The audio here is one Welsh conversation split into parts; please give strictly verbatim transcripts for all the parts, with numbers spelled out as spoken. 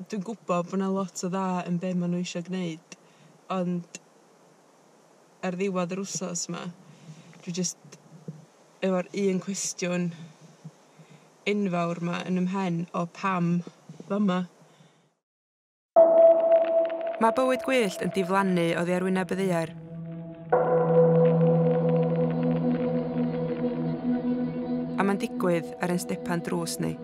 dwi'n gwybod bod yna lot o dda yn be maen nhw eisiau gwneud, ond ar ddiwedd yr wsos yma, dwi jyst efo'r un cwestiwn enfawr yma yn ymhen o pam fama. Mae bywyd gwyllt yn diflannu oddi ar wyneb y ddaear. A mae'n digwydd ar ein stepan drws ni.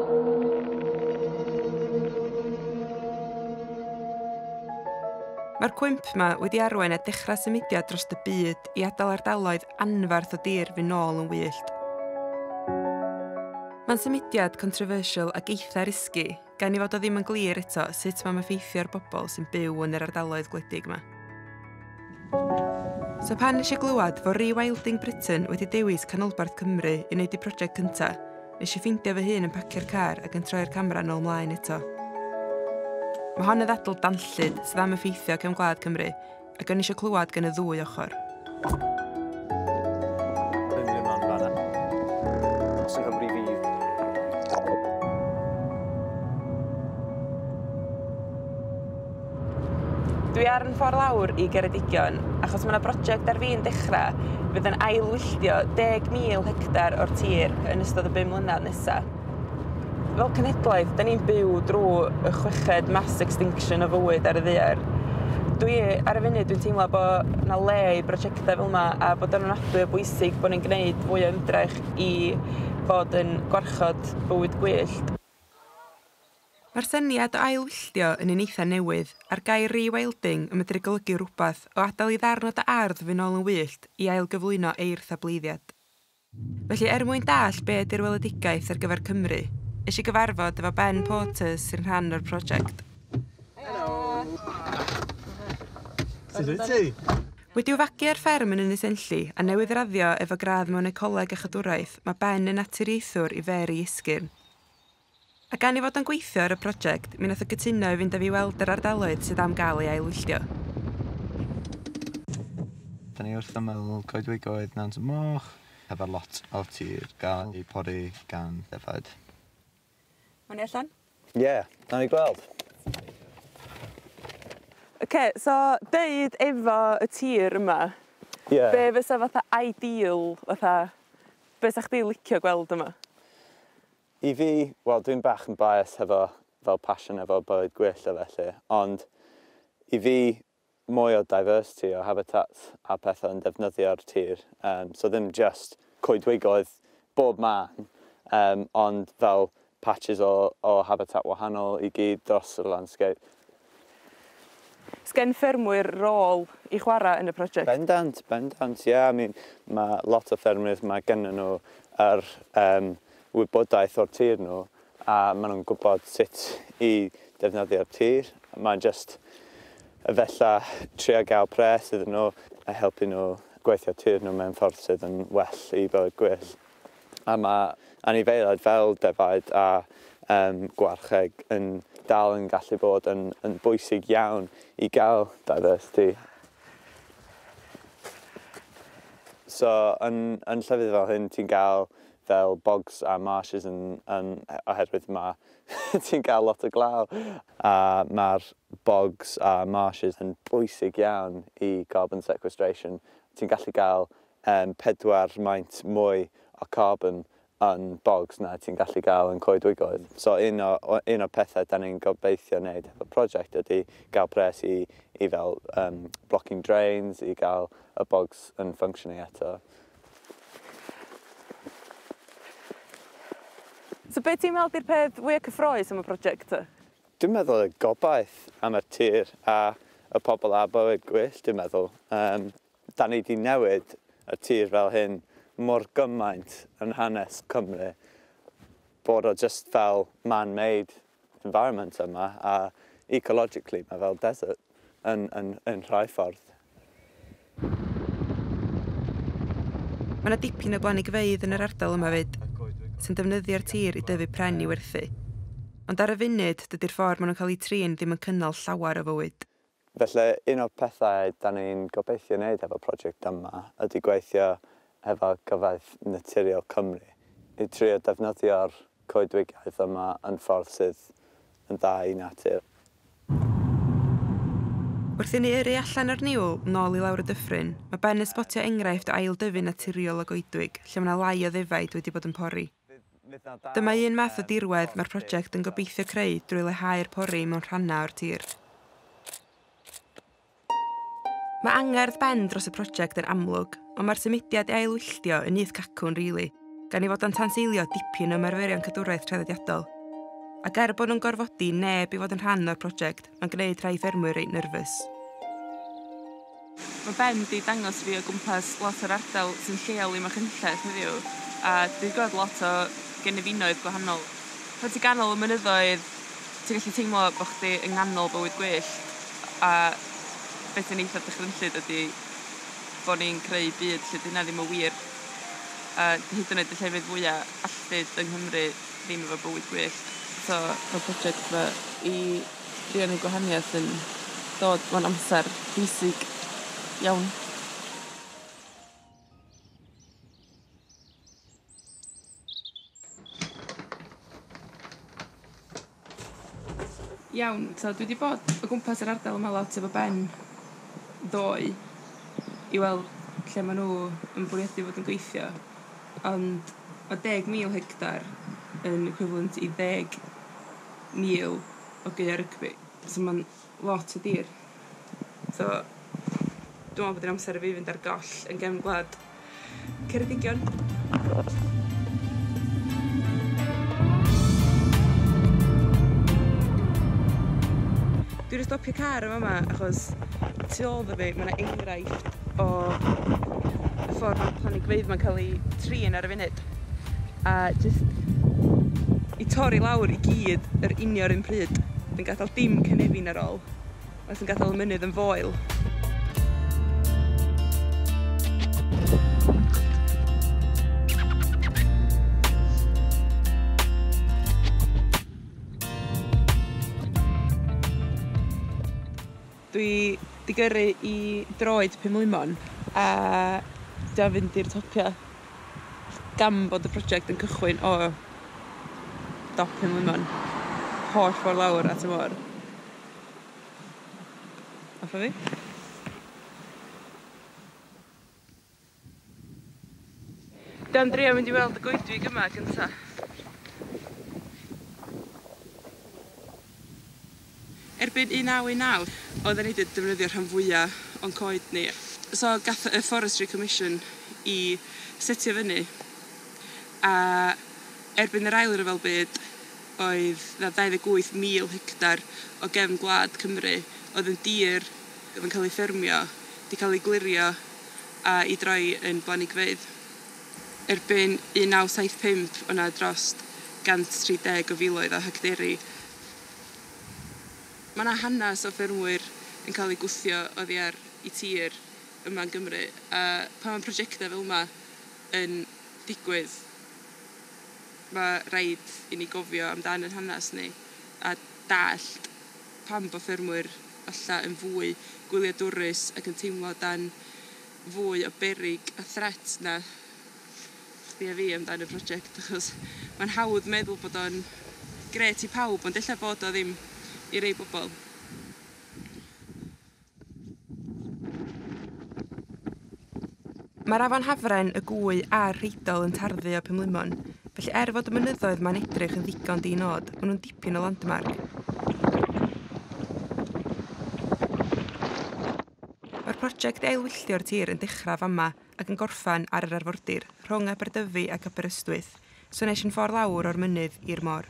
Mae'r cwymp yma wedi arwain at dechrau symudiad dros y byd i adael ardaloedd anferth o dir fynd nôl yn wyllt. Mae'n symudiad controversial ac eitha risgi, gan i fod o ddim yn glir eto sut mae'n effeithio'r bobl sy'n byw yn yr ardaloedd gwledig yma. So pan nes i glywed fod Rewilding Britain wedi dewis Canolbarth Cymru i wneud y prosiect cyntaf, nes i ffeindio fy hun yn pacio'r car ac yn troi'r camera nôl mlaen eto. Mae hon yn ddadl danllyd sydd am effeithio cefn gwlad Cymru ac o'n i eisiau clywed gan y ddwy ochr. Dwi ar yn ffordd lawr i Geredigion, achos mae yna brosiect ar fi'n dechrau fydd yn ailwylltio deg mil hectar o'r tir yn ystod y bum mlynedd nesaf. Fel cenhedlaeth, da ni'n byw drwy y chweched mass extinction o fywyd ar y ddaear. Dwi, ar y funud, dwi'n teimlo bod yna le i brosiectau fel yma a bod yn ofnadwy o bwysig bod ni'n gwneud fwy o ymdrech i fod yn gwarchod bywyd gwyllt. Mae'r syniad o ailwylltio yn un eitha newydd, a'r gair rewilding yn medru golygu rhywbeth o adael i ddarn o dy ardd fynd nôl yn wyllt i ailgyflwyno eirth a bleiddiad. Felly, er mwyn dall be ydy'r weledigaeth ar gyfer Cymru, es i gyfarfod efo Ben Porters sy'n rhan o'r prosiect. Helo! Sut wyt ti? Wedi wfagu ar fferm yn Ynys Enlli a newydd raddio efo gradd mewn ecoleg a chadwraeth, mae Ben yn naturiaethwr i Feri Isgyrn. A gan i fod yn gweithio ar y prosiect, mi nath o gytuno i fynd â fi weld yr ardaloedd sydd am gael ei ailwylltio. Da ni wrth ymyl coedwigoedd Nant y Moch, efo lot o tir gael ei pori gan defaid. Mae'n i allan? Ie, yeah, da ni gweld. OK, so deud efo y tir yma, yeah. Be fysa fatha ideal, fatha, be sa chdi licio gweld yma? I fi, wel, dwi'n bach yn bias hefo fel passion efo bywyd gwyllt o felly, ond i fi mwy o diversity o habitat a pethau yn defnyddio'r tir. Um, so ddim just coedwigoedd bob man, um, ond fel patches o, o habitat wahanol i gyd dros y landscape. Sgen ffermwyr rôl i chwarae yn y prosiect? Bendant, bendant, ie. Yeah. I mean, mae lot o ffermwyr mae gennyn nhw yr um, wybodaeth o'r tir nhw a maen nhw'n gwybod sut i defnyddio'r tir. Mae'n just efella trio gael pres iddyn nhw a helpu nhw gweithio tir nhw mewn ffordd sydd yn well i bywyd gwyllt. A mae anifeiliaid fel defaid a um, gwarcheg yn dal yn gallu bod yn, yn bwysig iawn i gael diversity. So yn, yn llefydd fel hyn ti'n gael fel bogs a marshes yn, yn oherwydd ma ti'n cael lot o glaw. A mae'r bogs a marshes yn bwysig iawn i carbon sequestration. Ti'n gallu cael um, pedwar maint mwy o carbon yn bogs na ti'n gallu cael yn coedwigoedd. So un o, un o pethau da ni'n gobeithio wneud efo prosiect ydy gael pres i, i fel um, blocking drains, i gael y bogs yn functioning eto. So be ti'n meddwl di'r peth fwy o cyffroes am y prosiect? Dwi'n meddwl y gobaith am y tir a y pobl a bywyd gwyllt, dwi'n meddwl. Um, da ni wedi newid y tir fel hyn mor gymaint yn hanes Cymru bod o just fel man-made environment yma a ecologically mae fel desert yn, yn, yn rhai ffordd. Mae yna dipyn o blanigfeydd yn yr ardal yma fyd, sy'n defnyddio'r tir i dyfu pren i werthu. Ond ar y funud, dydy'r ffordd maen nhw'n cael eu trin ddim yn cynnal llawer o fywyd. Felly, un o'r pethau da ni'n gobeithio wneud efo prosiect yma ydy gweithio efo Gyfaith Naturiol Cymru i trio defnyddio'r coedwigaeth yma yn ffordd sydd yn da i natur. Wrth i ni yrru allan o'r niwl nôl i lawr y dyffryn, mae Ben yn sbotio enghraifft o ail-dyfu naturiol o goedwig, lle mae yna lai o ddefaid wedi bod yn pori. Dyma un math o dirwedd mae'r prosiect yn gobeithio creu drwy leihau'r pori mewn rhannau o'r tir. Mae angerdd Ben dros y prosiect yn amlwg, ond mae'r symudiad i ailwylltio yn nyth cacwn rili, gan ei fod yn tanseilio dipyn o ymarferion cadwraeth traddodiadol. Ac er bod nhw'n gorfodi neb i fod yn rhan o'r prosiect, mae'n gwneud rhai ffermwyr reit nerfus. Mae Ben wedi dangos fi o gwmpas lot o'r ardal sy'n lleol i Machynlleth heddiw, a dwi'n gweld lot o genefinoedd gwahanol. Pan ti ganol y mynyddoedd, ti'n gallu teimlo bod chdi yng nghanol bywyd gwyllt, a beth yn eitha dychrynllyd ydy bod ni'n creu byd lle dyna ddim yn wir. A hyd yn oed y llefydd fwyaf alltud yng Nghymru ddim efo bywyd gwyllt. So, y prosiect yma i drio neu gwahaniaeth yn dod mewn amser bwysig iawn. Iawn, so dwi wedi bod o gwmpas yr ardal yma lot efo Ben ddoe i weld lle maen nhw yn bwriadu fod yn gweithio. Ond mae deg mil hectar yn equivalent i ddeg mil o gaeau rygbi. So mae'n lot o dir. So dwi'n meddwl bod yn amser i fi fynd ar goll yn gefn gwlad Ceredigion. Dwi wedi stopio car yma yma achos tu ôl dda fi, mae yna enghraifft o y ffordd mae'r planigfeydd mae'n cael ei trin ar y funud. A jyst i torri lawr i gyd yr unio'r un pryd. Dwi'n gadael dim cynefin ar ôl. Mae'n gadael y mynydd yn foel. Dwi wedi gyrru i droed Pumlummon a dwi'n fynd i'r topia gan bod y prosiect yn cychwyn o dop Pumlummon holl ffordd lawr at y môr. Offa fi? Dwi'n drio mynd i weld y goedwig yma gynta. Erbyn un naw un naw, oedden ni wedi defnyddio rhan fwyaf o'n coed ni. So gath y Forestry Commission i setio fyny. A erbyn yr ail ryfel byd, oedd na dau ddeg wyth mil hectar o gefn gwlad Cymru oedd yn dir, oedd yn cael ei ffermio, wedi cael ei glirio a i droi yn blanigfeydd. Erbyn un naw saith pump, o'na dros gant tri deg o filoedd o hectari. Mae yna hanes o ffermwyr yn cael ei gwthio oddi ar i tir yma yn Gymru. A pan mae'n prosiectau fel yma yn digwydd, mae rhaid i ni gofio amdan yn hanes ni a dallt pam bod ffermwyr alla yn fwy gwyliadwrus ac yn teimlo dan fwy o berig a threat na chdi a fi amdan y prosiect, achos mae'n hawdd meddwl bod o'n gret i pawb, ond ella bod o ddim i rei bobl. Mae'r afon Hafren, y Gwy a'r Rheidol yn tarddu o Pumlummon, felly er fod y mynyddoedd mae'n edrych yn ddigon di-nod, maen nhw'n dipyn o landmark. Mae'r prosiect ailwylltio'r tir yn dechrau fama ac yn gorffan ar yr arfordir rhwng Aberdyfi ac Aberystwyth, so nes yn ffordd lawr o'r mynydd i'r môr.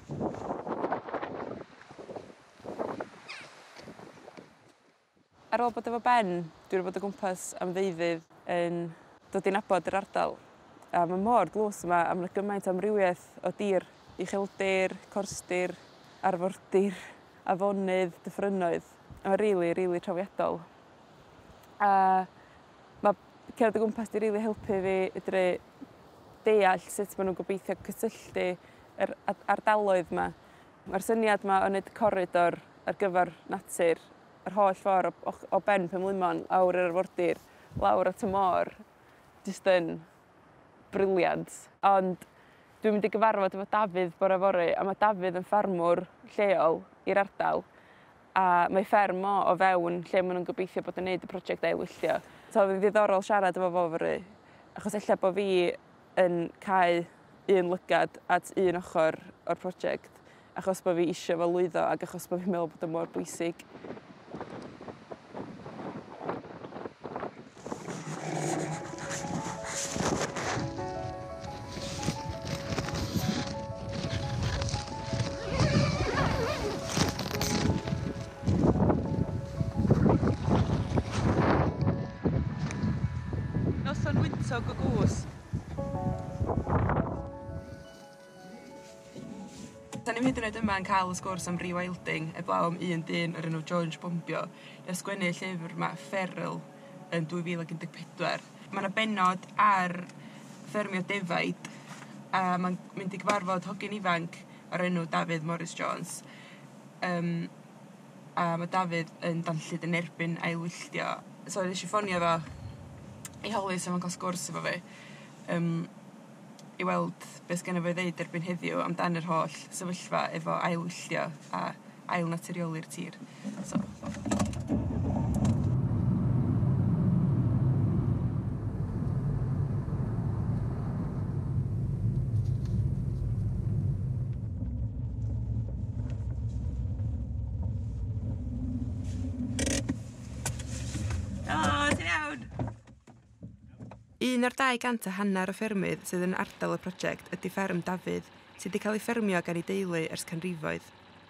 Ar ôl bod efo Ben, dwi wedi bod o gwmpas am ddeuddydd yn dod i nabod yr ardal. A mae mor glws yma am na gymaint o amrywiaeth o dir, ucheldir, corsdir, arfordir, afonydd, dyffrynnoedd. A mae'n rili, rili trawiadol. A mae cerdded o gwmpas di rili helpu fi idri deall sut maen nhw'n gobeithio cysylltu yr ardaloedd yma. Mae'r syniad yma o wneud corridor ar gyfer natur yr holl ffordd o, o ben Pumlummon lawr yr arfordir, lawr at y môr, jyst yn briliant. Ond dwi'n mynd i gyfarfod efo Dafydd bore fory, a mae Dafydd yn ffarmwr lleol i'r ardal. A mae fferm o, o fewn lle maen nhw'n gobeithio bod yn gwneud y prosiect ailwylltio. So fi'n ddiddorol siarad efo fo fory, achos ella bod fi yn cael un lygad at un ochr o'r prosiect, achos bod fi eisiau fo lwyddo ac achos bod fi'n meddwl bod y mor bwysig. Noson wyntog o gwrs. Da ni'n hyd yn oed yma yn cael y sgwrs am rewilding eblaw am un dyn o'r enw George Bombio i sgwennu llyfr yma Feral yn dwy fil ag un deg pedwar. Mae yna bennod ar ffermio defaid a mae'n mynd i gyfarfod hogyn ifanc o'r enw Dafydd Morris Jones. Um, a mae Dafydd yn danllyd yn erbyn ailwylltio. So nes i ffonio fo i holi sef yn cael sgwrs efo fi. Um, I weld beth gen i fo i ddeud erbyn heddiw amdan yr holl sefyllfa efo ailwylltio a ail naturioli'r tir. So. Helo, ti'n iawn? Un o'r dau gant a hanner o ffermydd sydd yn ardal y prosiect ydy fferm Dafydd, sydd wedi cael ei ffermio gan ei deulu ers canrifoedd.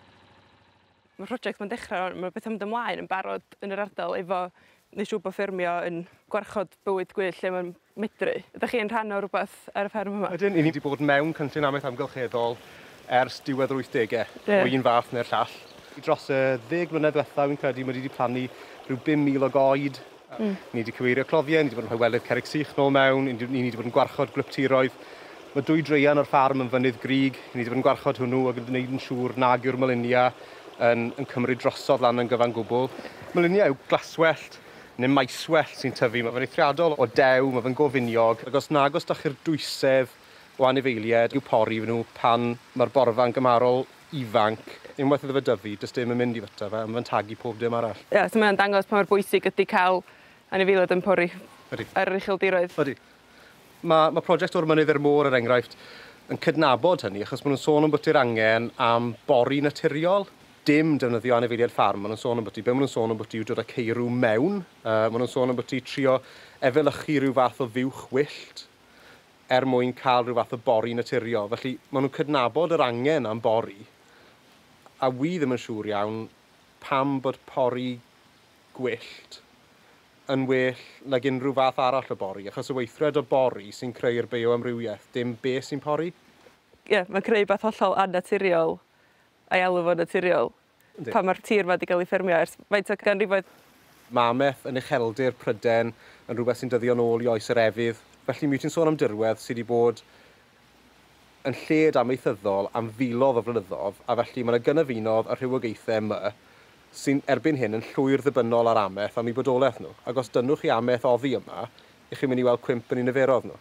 Mae'r prosiect mae'n dechrau, mae beth am ymlaen yn barod yn yr ardal efo neu siw bod ffermio yn gwarchod bywyd gwyllt lle mae'n medru. Ydych chi'n rhan o rhywbeth ar y fferm yma? Ydyn, ni wedi bod mewn cynllun amaeth amgylcheddol ers diwedd yr wythdegau, yeah. o un fath neu'r llall. Dros y ddeg mlynedd diwethaf, fi'n credu, mae wedi plannu rhyw bum mil o goed. Mm. Ni wedi cyfeirio cloddiau, ni wedi bod yn rhoi welydd cerrig sych nôl mewn, ni wedi bod yn gwarchod glyptiroedd. Mae dwy dreian o'r ffarm yn fynydd grig, ni wedi bod yn gwarchod hwnnw ac yn gwneud yn siŵr nag yw'r molynia yn, yn cymryd drosodd lan yn gyfan gwbl. Molynia yw glaswellt neu maeswellt sy'n tyfu. Mae fe'n eithriadol o dew, mae fe'n gofiniog. Ac os nag os dach chi'r dwysedd o anifeiliaid i'w pori nhw pan mae'r borfa'n gymarol ifanc, unwaith iddo fe dyfu, does dim yn mynd i fyta fe, mae'n tagu pob dim arall. Ie, yeah, so mae'n dangos pa mor bwysig ydy cael anifeiliaid yn pori ar yr ucheldiroedd. Ydy. Mae ma prosiect o'r mynydd i'r môr, er enghraifft, yn cydnabod hynny, achos maen nhw'n sôn am bwti'r angen am bori naturiol. Dim defnyddio anifeiliaid ffarm, maen nhw'n sôn am bwti. Be maen nhw'n sôn am bwti yw dod â ceirw mewn. Uh, maen nhw'n sôn am bwti trio efelychu rhyw fath o fiwch wyllt er mwyn cael rhyw fath o bori naturiol. Felly, maen nhw'n cydnabod yr angen am bori. A wi ddim yn siŵr iawn pam bod pori gwyllt yn well nag unrhyw fath arall o bori, achos y weithred o bori sy'n creu'r bioamrywiaeth, dim beth sy'n pori. Ie, yeah, mae'n creu beth hollol annaturiol a'i alw fo naturiol. Yndi. Pan mae'r tir ma wedi cael ei ffermio ers faint o ganrifoedd? Mameth yn ucheldir Pryden yn rhywbeth sy'n dyddio nôl i oes yr efydd. Felly mi wyt ti'n sôn am dirwedd sydd wedi bod yn lled amaethyddol am filoedd o flynyddoedd, a felly mae yna gynefinoedd a rhywogaethau yma sy'n erbyn hyn yn llwyr ddibynnol ar ameth am ei bodolaeth nhw. Ac os dynwch chi ameth oddi yma, ych chi'n mynd i weld cwymp yn ei niferoedd nhw.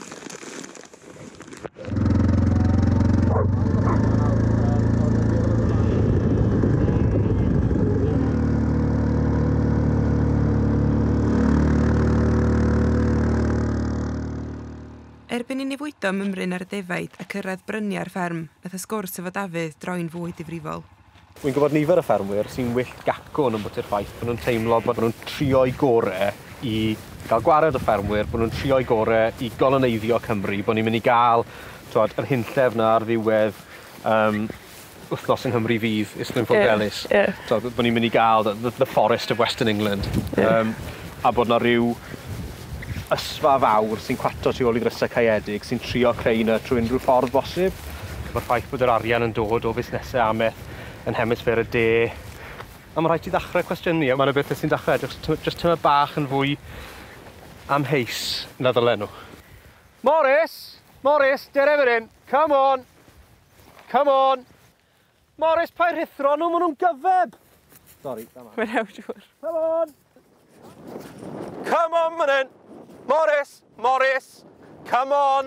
Erbyn i ni fwydo mymryn ar y defaid a cyrraedd bryniau'r fferm, nath y sgwrs efo Dafydd droi'n fwy difrifol. Wy'n gwybod nifer y ffermwyr sy'n wyllt gacwn yn bwti'r ffaith bod nhw'n teimlo bod nhw'n trio'i gorau i gael gwared o ffermwyr, bod nhw'n trio'i gorau i goloneiddio Cymru, bod ni'n mynd i gael twod, yr hynllef na ar ddiwedd um, wythnos yng Nghymru fydd, Islwyn Forgelis. Yeah, yeah. Twod, bod ni'n mynd i gael the, the Forest of Western England. Yeah. Um, a bod na rhyw ysfa fawr sy'n cwato tu ôl i ddrysau caeedig, sy'n trio creu na trwy unrhyw ffordd bosib. Mae'r ffaith bod yr arian yn dod o busnesau ameth yn hemisffer y de. A mae rhaid i ddechrau cwestiynu, a mae'n y beth sy'n dechrau, jyst tyma bach yn fwy amheus na ddylen nhw. Morris! Morris, dere fan hyn! Come on! Come on! Morris, pa'r rithro nhw, maen nhw'n gyfeb! Sorry, dama. Mae'n hew, siwr. Come on! Come on, man hyn! Morris! Morris! Come on!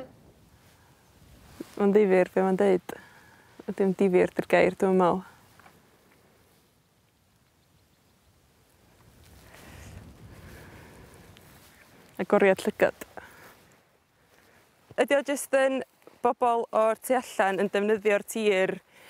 Mae'n ddifyr be mae'n deud. Dim difyr dy'r gair, dwi'n meddwl. Agoriad llygad. Ydy o jyst yn bobl o'r tu allan yn defnyddio'r tir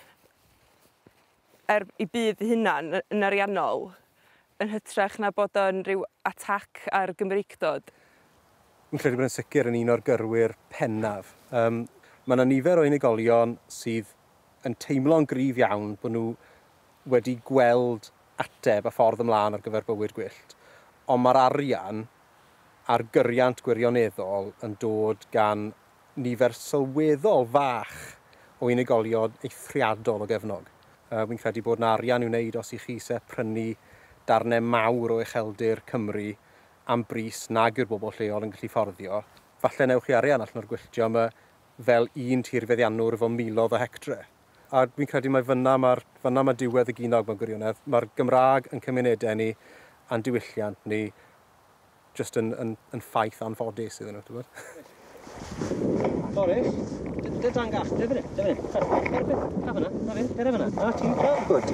er i bydd hunan yn ariannol yn hytrach na bod o'n rhyw atac ar Gymreigdod? Yn credu bod yn sicr yn un o'r gyrwyr pennaf. Um, mae yna nifer o unigolion sydd yn teimlo'n gryf iawn bod nhw wedi gweld ateb a ffordd ymlaen ar gyfer bywyd gwyllt. Ond mae'r arian a'r gyriant gwirioneddol yn dod gan nifer sylweddol fach o unigolion eithriadol o gefnog. Uh, Wy'n credu bod yna arian i'w wneud os i chi eisiau prynu darnau mawr o ucheldir Cymru am bris nag yw'r bobl lleol yn gallu fforddio. Falle newch chi arian allan o'r gwylltio yma fel un tirfeddiannwr efo miloedd o hectre. A dwi'n credu mai fyna mae'r ma diwedd y ginog mewn gwirionedd. Mae'r Gymraeg yn cymunedau ni a'n diwylliant ni jyst yn, yn, yn ffaith anffodus iddyn nhw. Boris, dy dan gall, dy fyny, dy fyny. Ha fyna, na fi, dy fyna. Na ti, good.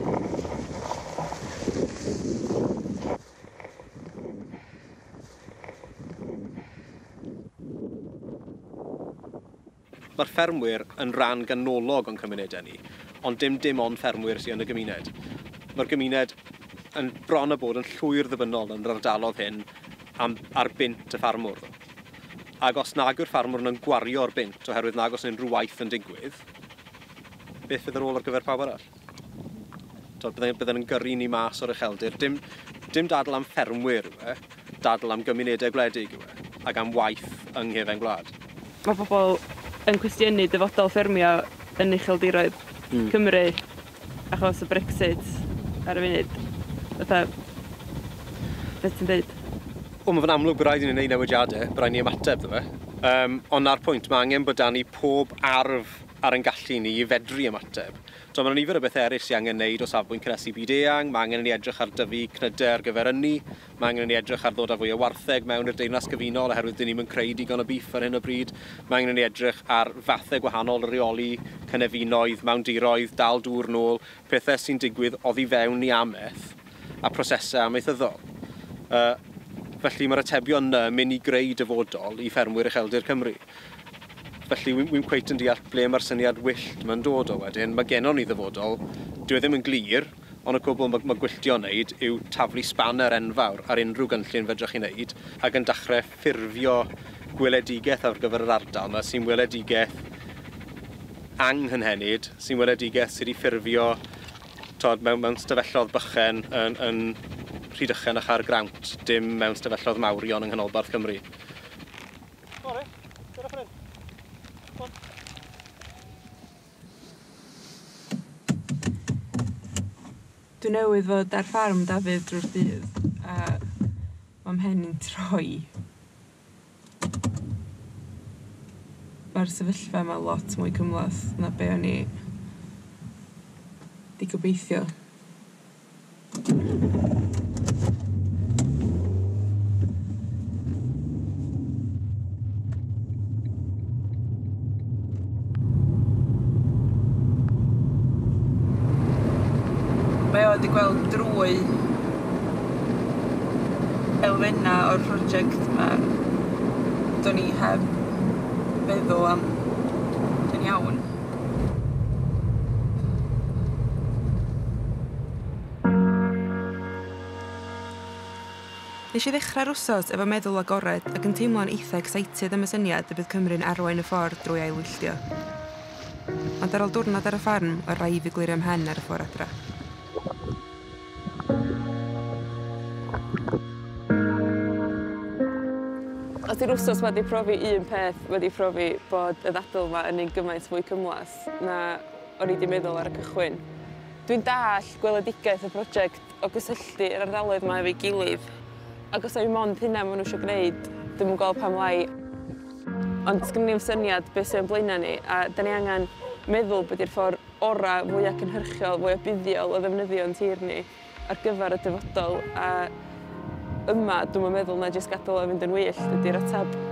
Mae'r ffermwyr yn rhan ganolog o'n cymunedau ni, ond dim dim ond ffermwyr sydd yn y gymuned. Mae'r gymuned yn bron a bod yn llwyr ddibynnol yn yr ardalodd hyn am, ar bint y ffarmwr. Ac os nag yw'r ffarmwr yn gwario'r bint oherwydd nag os unrhyw waith yn digwydd, beth fydd ar ôl ar gyfer pawb arall? Bydden, bydden yn gyrru ni mas o'r ucheldir. Dim, dim dadl am ffermwyr yw e, dadl am gymunedau gwledig yw e, ac am waith yng nghefen gwlad. Mae pobl yn cwestiynu dyfodol ffermio yn ucheldiroedd mm. Cymru achos y Brexit ar y funud. Fatha, beth ti'n dweud? O, mae fe'n amlwg bod rhaid i ni wneud newidiadau, bod rhaid ni ymateb ddo fe. Um, ond na'r pwynt, mae angen bod dan ni pob arf ar yn gallu ni i fedru ymateb. So, mae yna nifer o beth eraill sy'n angen wneud o safbwynt cynhesu byd eang, mae angen ni edrych ar dyfu cnydau ar gyfer ynni, mae angen ni edrych ar ddod â fwy o wartheg mewn i'r deyrnas gyfunol oherwydd dyn ni'n creu digon o biff ar hyn o bryd. Mae angen ni edrych ar fathau gwahanol reoli cynefinoedd, mewndiroedd, dal dŵr nôl, pethau sy'n digwydd oddi fewn i ameth a prosesau amaethyddol. Uh, felly mae'r atebion yna yn mynd i greu dyfodol i ffermwyr ucheldir Cymru. Felly, wy'n cweit yn deall ble mae'r syniad wyllt mae'n dod o wedyn. Mae genon ni ddyfodol, dwi ddim yn glir, ond y cwbl mae, mae gwylltio wneud yw taflu spanner enfawr ar unrhyw gynllun fedrwch chi wneud ac yn dechrau ffurfio gweledigaeth ar gyfer yr ardal yma sy'n weledigaeth anghynhenid, sy'n weledigaeth sydd wedi ffurfio tod, mewn, mewn stafellodd bychen yn, yn Rhydychen a Chargrawnt, dim mewn stafellodd mawrion yng nghanolbarth Cymru. Bore, dyna ffrin. Dwi newydd fod ar ffarm Dafydd drwy'r dydd a mae mhen i'n troi. Mae'r sefyllfa yma lot mwy cymlath na be o'n i di gobeithio. Mae o wedi gweld drwy elfennau o'r prosiect yma. Do'n ni heb feddwl am yn iawn. Nes i ddechrau'r wsos efo meddwl agored ac yn teimlo'n eitha excited am y syniad y bydd Cymru'n arwain y ffordd drwy ailwylltio. Ond ar ôl diwrnod ar y ffarm, o rai fi glirio ymhen ar y ffordd adra. Os di'r wsos ma wedi profi un peth, wedi profi bod y ddadl yma yn un gymaint fwy cymlath na o'n i wedi meddwl ar y cychwyn. Dwi'n dall gweledigaeth y prosiect o gysylltu yr ardaloedd yma efo'i gilydd. Ac os o'i mond hynna maen nhw eisiau gwneud, dwi'n yn gweld pam lai. Ond sgynnu ni'n syniad beth sy'n blaenau ni, a da ni angen meddwl bod i'r ffordd ora fwyaf cynhyrchiol, fwyaf buddiol o ddefnyddio'n tir ni ar gyfer y dyfodol. A yma, dwi'n meddwl na jyst gadael o fynd yn wyllt ydy'r ateb.